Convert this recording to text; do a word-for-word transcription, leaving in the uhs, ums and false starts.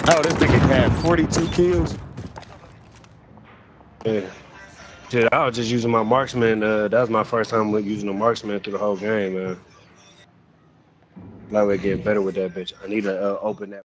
Oh, this nigga had forty-two kills. Yeah. Shit, I was just using my marksman. Uh, that was my first time using a marksman through the whole game, man. Like we get better with that bitch. I need to uh, open that.